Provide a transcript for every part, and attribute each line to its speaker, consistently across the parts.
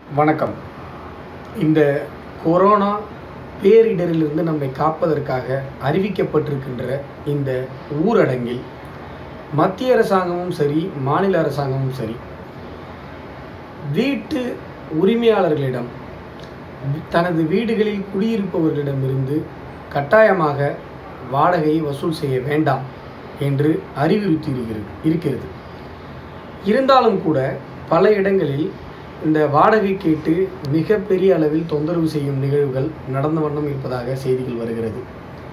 Speaker 1: வணக்கம். இந்த கொரோனா பேரிடரிலிருந்து நம்மை காப்பதற்காக அறிவிக்கப்பட்டிருக்கின்ற இந்த ஊரடங்கில் மத்திய அரசாங்கமும் சரி, மாநில அரசாங்கமும் சரி, வீட்டு உரிமையாளர்களிடம் தனது வீடுகளில் குடியிருப்பவர்களிடமிருந்து கட்டாயமாக வாடகையை வசூல் செய்ய வேண்டாம் என்று அறிவுறுத்தி இருக்கிறது. இருந்தாலும் கூட பல இடங்களில் இந்த வாடகை கேட்டு மிகப்பெரிய அளவில் தொந்தரவு செய்யும் நிகழ்வுகள் நடந்த வண்ணம் இருப்பதாக செய்திகள் வருகிறது.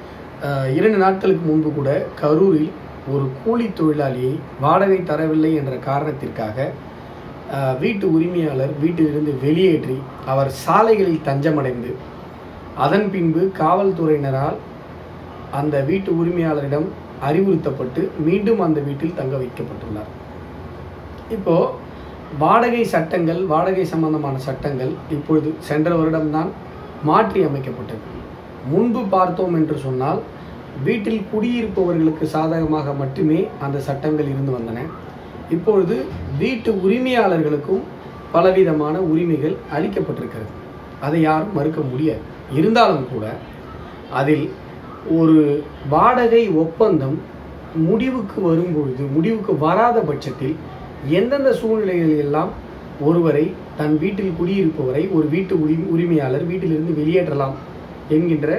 Speaker 1: 2 நாட்களுக்கு முன்பு கூட கரூரில் ஒரு கூலி தொழிலாளியை வாடகை தரவில்லை என்ற காரணத்திற்காக வீட்டு உரிமையாளர் வீட்டிலிருந்து வெளியேற்றி அவர் சாலைகளில் தஞ்சமடைந்து அதன் பின்பு காவல்துறையினரால் அந்த வீட்டு உரிமையாளரிடம் அறிவுறுத்தப்பட்டு மீண்டும் அந்த வீட்டில் தங்க வைக்கப்பட்டுள்ளார். இப்போது வாடகை சட்டங்கள், வாடகை சம்பந்தமான சட்டங்கள் இப்பொழுது சென்ற வருடம்தான் மாற்றி அமைக்கப்பட்டது. முன்பு பார்த்தோம் என்று சொன்னால் வீட்டில் குடியிருப்பவர்களுக்கு சாதகமாக மட்டுமே அந்த சட்டங்கள் இருந்து வந்தன. இப்பொழுது வீட்டு உரிமையாளர்களுக்கும் பலவிதமான உரிமைகள் அளிக்கப்பட்டிருக்கிறது. அதை யாரும் மறுக்க முடியாது. இருந்தாலும் கூட அதில் ஒரு வாடகை ஒப்பந்தம் முடிவுக்கு வராத பட்சத்தில் எந்தெந்த சூழ்நிலைகளில் எல்லாம் ஒருவரை தன் வீட்டில் குடியிருப்பவரை ஒரு வீட்டு உரிமையாளர் வீட்டிலிருந்து வெளியேற்றலாம் என்கின்ற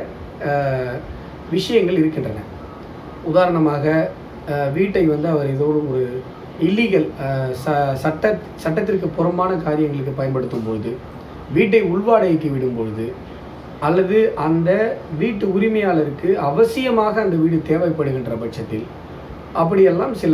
Speaker 1: விஷயங்கள் இருக்கின்றன. உதாரணமாக வீட்டை அவர் ஏதோ ஒரு இல்லீகல் சட்டத்திற்கு புறம்பான காரியங்களுக்கு பயன்படுத்தும் பொழுது, வீட்டை உள்வாடகைக்கு விடும் பொழுது, அல்லது அந்த வீட்டு உரிமையாளருக்கு அவசியமாக அந்த வீடு தேவைப்படுகின்ற பட்சத்தில் அப்படியெல்லாம் சில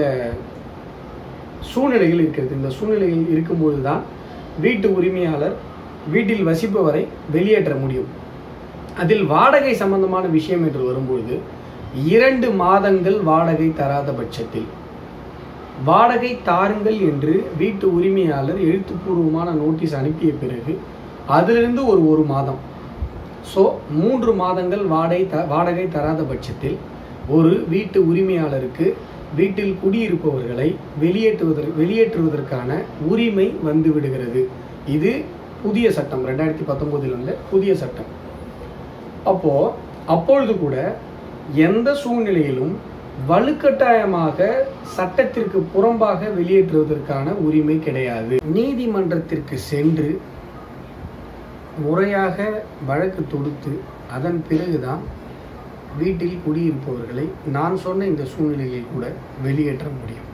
Speaker 1: சூழ்நிலைகள் இருக்கிறது. இந்த சூழ்நிலைகள் இருக்கும்போது தான் வீட்டு உரிமையாளர் வீட்டில் வசிப்பவரை வெளியேற்ற முடியும். அதில் வாடகை சம்பந்தமான விஷயம் என்று வரும்பொழுது 2 மாதங்கள் வாடகை தராத பட்சத்தில் வாடகை தாருங்கள் என்று வீட்டு உரிமையாளர் எழுத்துப்பூர்வமான நோட்டீஸ் அனுப்பிய பிறகு அதிலிருந்து ஒரு மாதம், ஸோ 3 மாதங்கள் வாடகை தராத பட்சத்தில் ஒரு வீட்டு உரிமையாளருக்கு வீட்டில் குடியிருப்பவர்களை வெளியேற்றுவதற்கான உரிமை வந்துவிடுகிறது. இது புதிய சட்டம், 2019 வந்த புதிய சட்டம். அப்பொழுது கூட எந்த சூழ்நிலையிலும் வலுக்கட்டாயமாக சட்டத்திற்கு புறம்பாக வெளியேற்றுவதற்கான உரிமை கிடையாது. நீதிமன்றத்திற்கு சென்று முறையாக வழக்கு தொடுத்து அதன் பிறகுதான் வீட்டில் குடியிருப்பவர்களை நான் சொன்ன இந்த சூழ்நிலையில் கூட வெளியேற்ற முடியும்.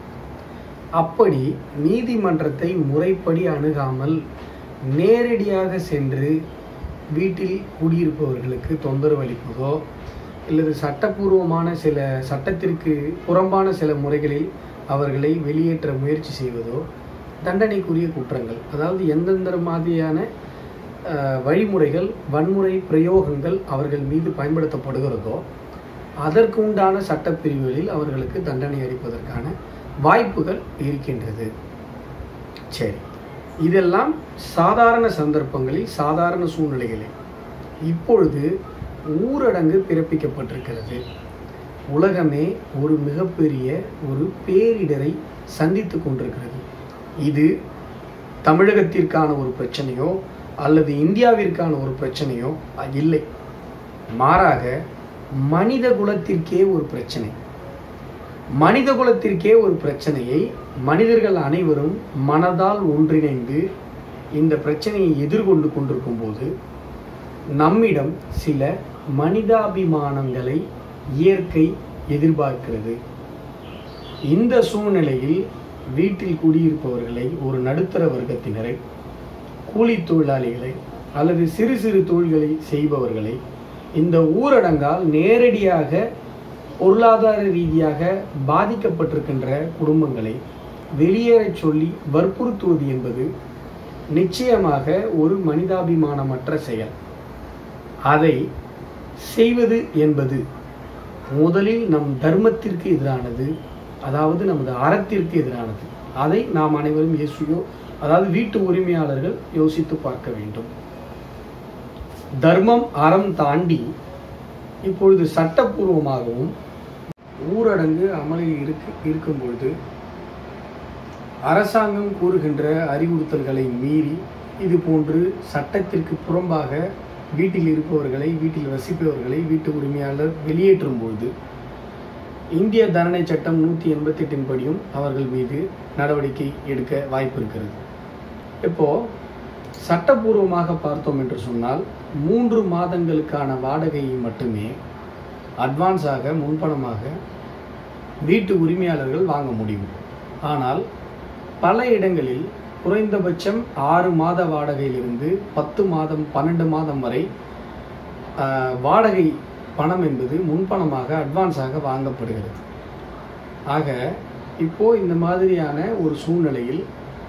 Speaker 1: அப்படி நீதிமன்றத்தை முறைப்படி அணுகாமல் நேரடியாக சென்று வீட்டில் குடியிருப்பவர்களுக்கு தொந்தரவு அளிப்பதோ அல்லது சட்டப்பூர்வமான சட்டத்திற்கு புறம்பான சில முறைகளில் அவர்களை வெளியேற்ற முயற்சி செய்வதோ தண்டனைக்குரிய குற்றங்கள். அதாவது எந்தெந்த மாதிரியான வழிமுறைகள், வன்முறை பிரயோகங்கள் அவர்கள் மீது பயன்படுத்தப்படுகிறதோ அதற்கு உண்டான சட்டப்பிரிவுகளில் அவர்களுக்கு தண்டனை அளிப்பதற்கான வாய்ப்புகள் இருக்கின்றது. சரி, இதெல்லாம் சாதாரண சந்தர்ப்பங்களில், சாதாரண சூழ்நிலைகளில். இப்பொழுது ஊரடங்கு பிறப்பிக்கப்பட்டிருக்கிறது. உலகமே ஒரு மிகப்பெரிய ஒரு பேரிடரை சந்தித்து கொண்டிருக்கிறது. இது தமிழகத்திற்கான ஒரு பிரச்சனையோ அல்லது இந்தியாவிற்கான ஒரு பிரச்சனையோ இல்லை, மாறாக மனித குலத்திற்கே ஒரு பிரச்சனை. மனித குலத்திற்கே ஒரு பிரச்சனையை மனிதர்கள் அனைவரும் மனதால் ஒன்றிணைந்து இந்த பிரச்சனையை எதிர்கொண்டு கொண்டிருக்கும் போது நம்மிடம் சில மனிதாபிமானங்களை இயற்கை எதிர்பார்க்கிறது. இந்த சூழ்நிலையில் வீட்டில் குடியிருப்பவர்களை, ஒரு நடுத்தர வர்க்கத்தினரை, கூலி தொழிலாளிகளை அல்லது சிறு சிறு தொழில்களை செய்பவர்களை இந்த ஊரடங்கால் நேரடியாக பொருளாதார ரீதியாக பாதிக்கப்பட்டிருக்கின்ற குடும்பங்களை வெளியேறச் சொல்லி வற்புறுத்துவது என்பது நிச்சயமாக ஒரு மனிதாபிமானமற்ற செயல். அதை செய்வது என்பது முதலில் நம் தர்மத்திற்கு எதிரானது, அதாவது நமது அறத்திற்கு எதிரானது. அதை நாம் அனைவரும் அதாவது வீட்டு உரிமையாளர்கள் யோசித்து பார்க்க வேண்டும். தர்மம் அறம் தாண்டி இப்பொழுது சட்டப்பூர்வமாகவும் ஊரடங்கு அமலில் இருக்கும்பொழுது அரசாங்கம் கூறுகின்ற அறிவுறுத்தல்களை மீறி இது போன்று சட்டத்திற்கு புறம்பாக வீட்டில் இருப்பவர்களை, வீட்டில் வசிப்பவர்களை வீட்டு உரிமையாளர் வெளியேற்றும் பொழுது இந்திய தண்டனை சட்டம் 188 படியும் அவர்கள் மீது நடவடிக்கை எடுக்க வாய்ப்பு இருக்கிறது. இப்போது சட்டப்பூர்வமாக பார்த்தோம் என்று சொன்னால் 3 மாதங்களுக்கான வாடகையை மட்டுமே அட்வான்ஸாக, முன்பணமாக வீட்டு உரிமையாளர்கள் வாங்க முடியும். ஆனால் பல இடங்களில் குறைந்தபட்சம் 6 மாத வாடகையிலிருந்து 10 மாதம் 12 மாதம் வரை வாடகை பணம் என்பது முன்பணமாக, அட்வான்ஸாக வாங்கப்படுகிறது. ஆக இப்போது இந்த மாதிரியான ஒரு சூழ்நிலையில்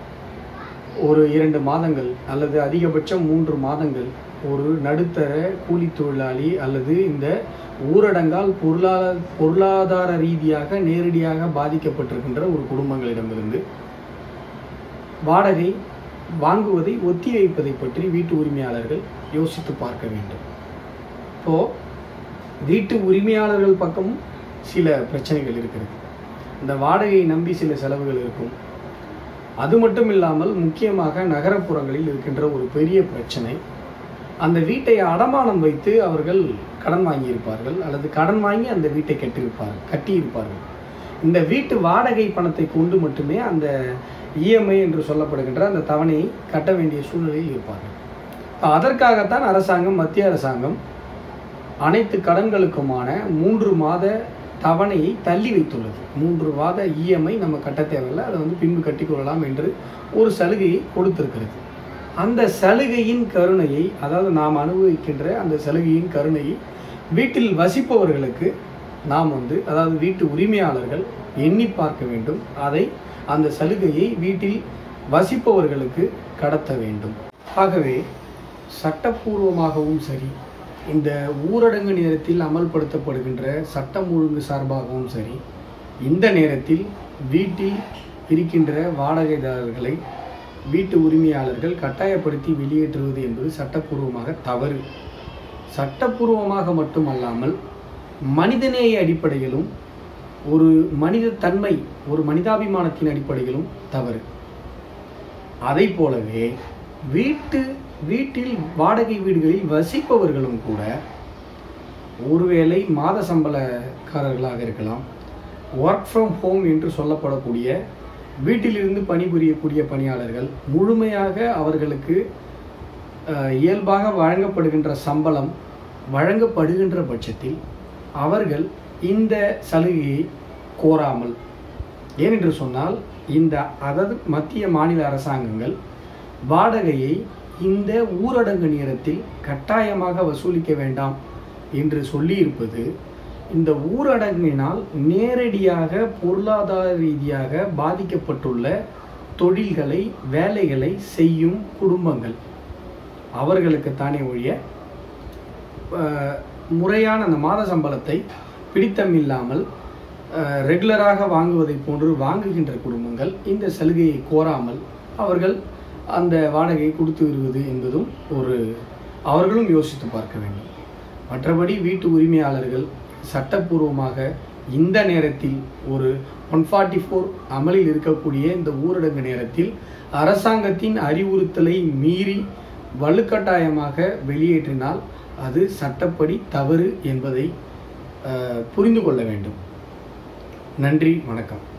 Speaker 1: ஒரு 2 மாதங்கள் அல்லது அதிகபட்சம் 3 மாதங்கள் ஒரு நடுத்தர கூலி தொழிலாளி அல்லது இந்த ஊரடங்கால் பொருளாதார ரீதியாக நேரடியாக பாதிக்கப்பட்டிருக்கின்ற ஒரு குடும்பங்களிடமிருந்து வாடகை வாங்குவதை ஒத்தி வைப்பதை பற்றி வீட்டு உரிமையாளர்கள் யோசித்து பார்க்க வேண்டும். இப்போது வீட்டு உரிமையாளர்கள் பக்கம் சில பிரச்சனைகள் இருக்கிறது. இந்த வாடகையை நம்பி சில செலவுகள் இருக்கும். அது மட்டும் இல்லாமல் முக்கியமாக நகரப்புறங்களில் இருக்கின்ற ஒரு பெரிய பிரச்சனை, அந்த வீட்டை அடமானம் வைத்து அவர்கள் கடன் வாங்கியிருப்பார்கள் அல்லது கடன் வாங்கி அந்த வீட்டை கட்டியிருப்பார்கள். இந்த வீட்டு வாடகை பணத்தை கொண்டு மட்டுமே அந்த இஎம்ஐ என்று சொல்லப்படுகின்ற அந்த தவணையை கட்ட வேண்டிய சூழ்நிலையில் இருப்பார்கள். அதற்காகத்தான் அரசாங்கம், மத்திய அரசாங்கம் அனைத்து கடன்களுக்குமான 3 மாத தவணையை தள்ளி வைத்துள்ளது. 3 மாத இஎம்ஐ நம்ம கட்ட தேவையில்லை, அதை பின்பு கட்டிக்கொள்ளலாம் என்று ஒரு சலுகையை கொடுத்திருக்கிறது. அந்த சலுகையின் கருணையை, அதாவது நாம் அனுபவிக்கின்ற அந்த சலுகையின் கருணையை வீட்டில் வசிப்பவர்களுக்கு நாம் அதாவது வீட்டு உரிமையாளர்கள் எண்ணி பார்க்க வேண்டும். அந்த சலுகையை வீட்டில் வசிப்பவர்களுக்கு கடத்த வேண்டும். ஆகவே சட்டப்பூர்வமாகவும் சரி, இந்த ஊரடங்கு நேரத்தில் அமல்படுத்தப்படுகின்ற சட்டம் ஒழுங்கு சார்பாகவும் சரி, இந்த நேரத்தில் வீட்டில் இருக்கின்ற வாடகைதாரர்களை வீட்டு உரிமையாளர்கள் கட்டாயப்படுத்தி வெளியேற்றுவது என்பது சட்டப்பூர்வமாக தவறு. சட்டப்பூர்வமாக மட்டுமல்லாமல் மனிதநேய அடிப்படையிலும், ஒரு மனித தன்மை, ஒரு மனிதாபிமானத்தின் அடிப்படையிலும் தவறு. அதை போலவே வீட்டில் வாடகை வீடுகளில் வசிப்பவர்களும் கூட ஒருவேளை மாத சம்பளக்காரர்களாக இருக்கலாம், ஒர்க் ஃப்ரம் ஹோம் என்று சொல்லப்படக்கூடிய வீட்டிலிருந்து பணிபுரியக்கூடிய பணியாளர்கள், முழுமையாக அவர்களுக்கு இயல்பாக வழங்கப்படுகின்ற சம்பளம் வழங்கப்படுகின்ற பட்சத்தில் அவர்கள் இந்த சலுகையை கோராமல், ஏனென்று சொன்னால் அதாவது மத்திய மாநில அரசாங்கங்கள் வாடகையை இந்த ஊரடங்கு நேரத்தில் கட்டாயமாக வசூலிக்க வேண்டாம் என்று சொல்லியிருப்பது இந்த ஊரடங்கினால் நேரடியாக பொருளாதார ரீதியாக பாதிக்கப்பட்டுள்ள தொழில்களை, வேலைகளை செய்யும் குடும்பங்கள் அவர்களுக்குத்தானே ஒழிய முறையான அந்த மாத சம்பளத்தை பிடித்தமில்லாமல் ரெகுலராக வாங்குவதை போன்று வாங்குகின்ற குடும்பங்கள் இந்த சலுகையை கோராமல் அவர்கள் அந்த வாடகையை கொடுத்து வருவது என்பதும் அவர்களும் யோசித்து பார்க்க வேண்டும். மற்றபடி வீட்டு உரிமையாளர்கள் சட்டப்பூர்வமாக இந்த நேரத்தில் ஒரு 144 அமலில் இருக்கக்கூடிய இந்த ஊரடங்கு நேரத்தில் அரசாங்கத்தின் அறிவுறுத்தலை மீறி வலுக்கட்டாயமாக வெளியேற்றினால் அது சட்டப்படி தவறு என்பதை புரிந்து கொள்ள வேண்டும். நன்றி, வணக்கம்.